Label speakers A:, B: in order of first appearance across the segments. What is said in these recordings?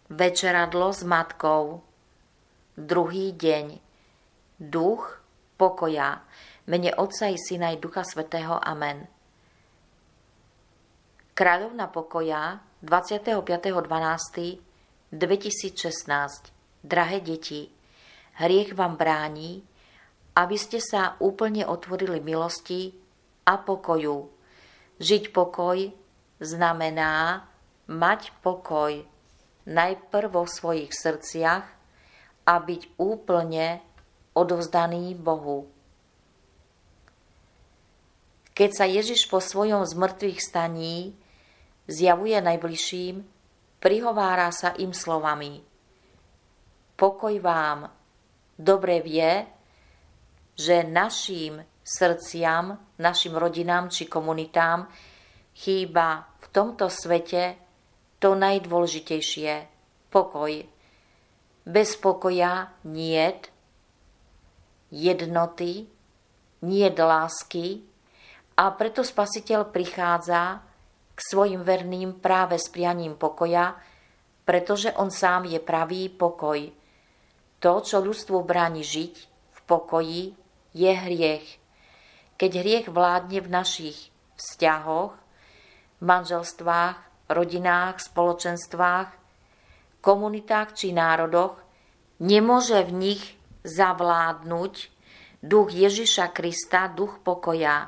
A: Večeradlo s matkou. Druhý deň. Duch pokoja. Mene Otca i Syna i Ducha Svätého. Amen. Kráľovna pokoja 25.12.2016. Drahé deti, hriech vám bráni, aby ste sa úplne otvorili milosti a pokoju. Žiť pokoj znamená mať pokoj najprv vo svojich srdciach a byť úplne odovzdaný Bohu. Keď sa Ježiš po svojom zmrtvých staní zjavuje najbližším, prihovára sa im slovami: Pokoj vám. Dobre vie, že našim srdciam, našim rodinám či komunitám chýba v tomto svete to najdôležitejšie – pokoj. Bez pokoja niet jednoty, niet lásky, a preto Spasiteľ prichádza k svojim verným práve s prianím pokoja, pretože on sám je pravý pokoj. To, čo ľudstvu bráni žiť v pokoji, je hriech. Keď hriech vládne v našich vzťahoch, manželstvách, rodinách, spoločenstvách, komunitách či národoch, nemôže v nich zavládnuť duch Ježiša Krista, duch pokoja.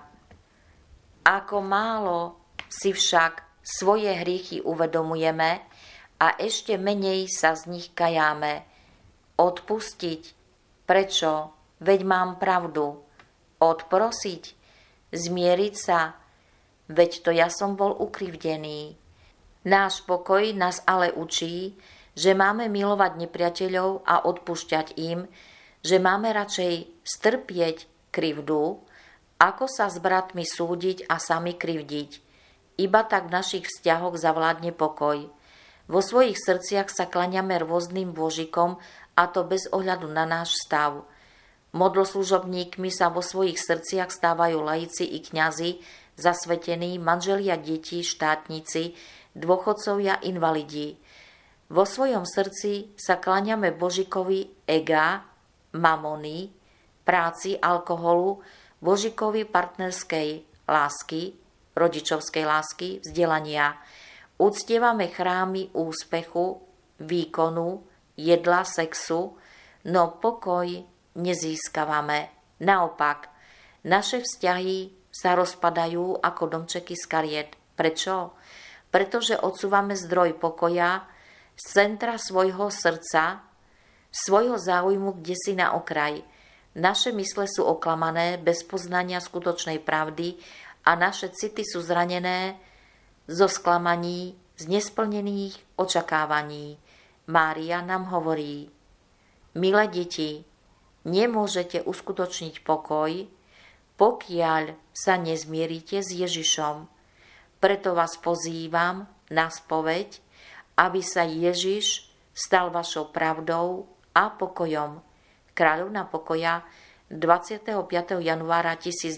A: Ako málo si však svoje hriechy uvedomujeme a ešte menej sa z nich kajáme. Odpustiť? Prečo? Veď mám pravdu. Odprosiť? Zmieriť sa? Veď to ja som bol ukrivdený. Náš pokoj nás ale učí, že máme milovať nepriateľov a odpúšťať im, že máme radšej strpieť krivdu, ako sa s bratmi súdiť a sami krivdiť. Iba tak v našich vzťahoch zavládne pokoj. Vo svojich srdciach sa klaňame rôznym božikom, a to bez ohľadu na náš stav. Modloslužobníkmi sa vo svojich srdciach stávajú laici i kňazi, zasvetení, manželia, deti, štátnici, dôchodcovia, invalidi. Vo svojom srdci sa klaňame božikovi ega, mamony, práci, alkoholu, božikovi partnerskej lásky, rodičovskej lásky, vzdelania. Uctievame chrámy úspechu, výkonu, jedla, sexu, no pokoj nezískavame. Naopak, naše vzťahy sa rozpadajú ako domčeky z kariet. Prečo? Pretože odsúvame zdroj pokoja z centra svojho srdca, svojho záujmu kdesi na okraj. Naše mysle sú oklamané bez poznania skutočnej pravdy a naše city sú zranené zo sklamaní, z nesplnených očakávaní. Mária nám hovorí: Milé deti, nemôžete uskutočniť pokoj, pokiaľ sa nezmierite s Ježišom. Preto vás pozývam na spoveď, aby sa Ježiš stal vašou pravdou a pokojom. Kráľovna pokoja 25. januára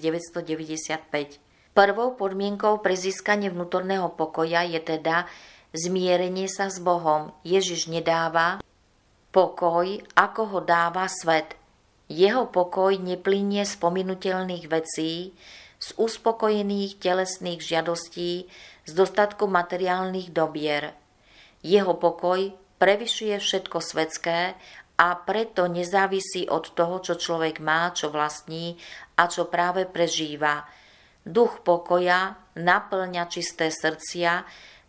A: 1995. Prvou podmienkou pre získanie vnútorného pokoja je teda zmierenie sa s Bohom. Ježiš nedáva pokoj, ako ho dáva svet. Jeho pokoj neplynie z pominuteľných vecí, z uspokojených telesných žiadostí, z dostatku materiálnych dobier. Jeho pokoj prevyšuje všetko svetské a preto nezávisí od toho, čo človek má, čo vlastní a čo práve prežíva. Duch pokoja naplňa čisté srdcia,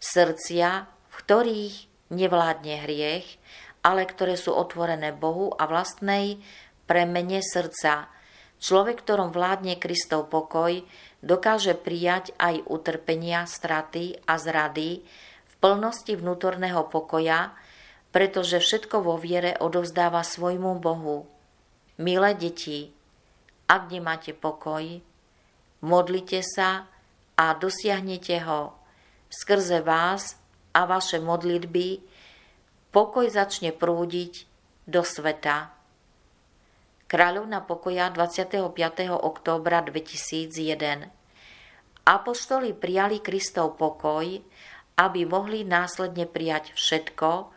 A: v ktorých nevládne hriech, ale ktoré sú otvorené Bohu a vlastnej premene srdca. Človek, ktorom vládne Kristov pokoj, dokáže prijať aj utrpenia, straty a zrady v plnosti vnútorného pokoja, pretože všetko vo viere odovzdáva svojmu Bohu. Milé deti, ak nemáte pokoj, modlite sa a dosiahnete ho. Skrze vás a vaše modlitby pokoj začne prúdiť do sveta. Kráľovna pokoja 25. októbra 2001. Apoštoli prijali Kristov pokoj, aby mohli následne prijať všetko,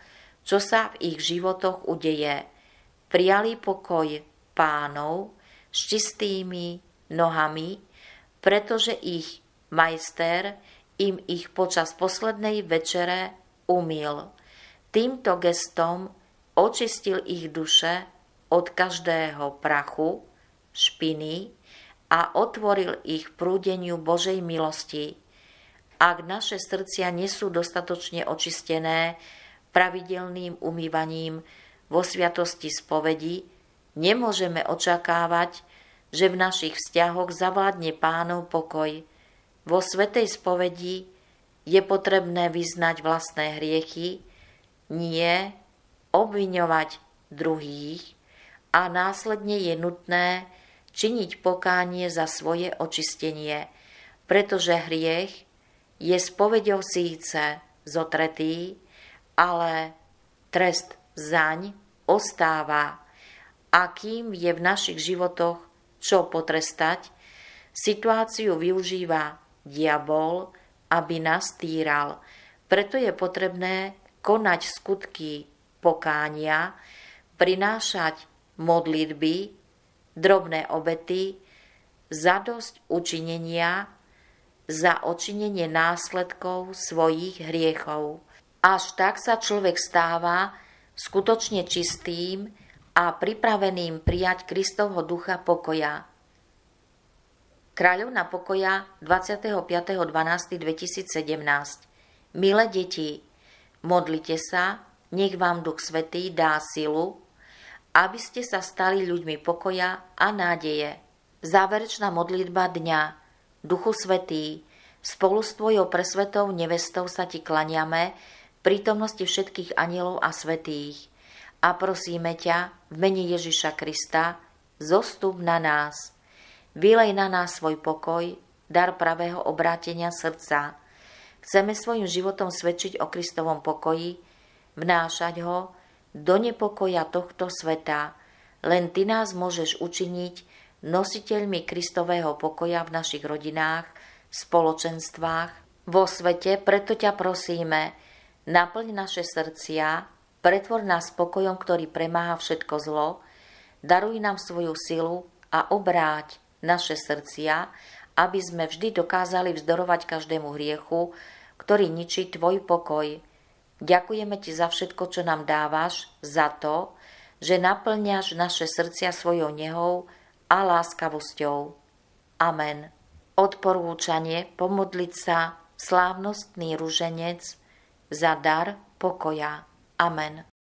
A: čo sa v ich životoch udeje. Prijali pokoj Pánov s čistými nohami, pretože ich majster im ich počas poslednej večere umyl. Týmto gestom očistil ich duše od každého prachu, špiny a otvoril ich prúdeniu Božej milosti. Ak naše srdcia nie sú dostatočne očistené pravidelným umývaním vo sviatosti spovedi, nemôžeme očakávať, že v našich vzťahoch zavládne Pánov pokoj. Vo svätej spovedi je potrebné vyznať vlastné hriechy, nie obviňovať druhých a následne je nutné činiť pokánie za svoje očistenie, pretože hriech je spoveďou síce zotretý, ale trest zaň ostáva. A kým je v našich životoch čo potrestať, situáciu využíva diabol, aby nás týral. Preto je potrebné konať skutky pokánia, prinášať modlitby, drobné obety, zadosť učinenia za odčinenie následkov svojich hriechov. Až tak sa človek stáva skutočne čistým a pripraveným prijať Kristovho ducha pokoja. Kráľovna pokoja 25.12.2017. Milé deti, modlite sa, nech vám Duch Svätý dá silu, aby ste sa stali ľuďmi pokoja a nádeje. Záverečná modlitba dňa. Duchu Svätý, spolu s tvojou presvetou nevestou sa ti klaniame v prítomnosti všetkých anjelov a svätých a prosíme ťa v mene Ježiša Krista, zostup na nás. Vylej na nás svoj pokoj, dar pravého obrátenia srdca. Chceme svojim životom svedčiť o Kristovom pokoji, vnášať ho do nepokoja tohto sveta. Len ty nás môžeš učiniť nositeľmi Kristového pokoja v našich rodinách, spoločenstvách, vo svete. Preto ťa prosíme, naplň naše srdcia, pretvor nás pokojom, ktorý premáha všetko zlo, daruj nám svoju silu a obráť naše srdcia, aby sme vždy dokázali vzdorovať každému hriechu, ktorý ničí tvoj pokoj. Ďakujeme ti za všetko, čo nám dávaš, za to, že naplňaš naše srdcia svojou nehou a láskavosťou. Amen. Odporúčanie pomodliť sa slávnostný ruženec za dar pokoja. Amen.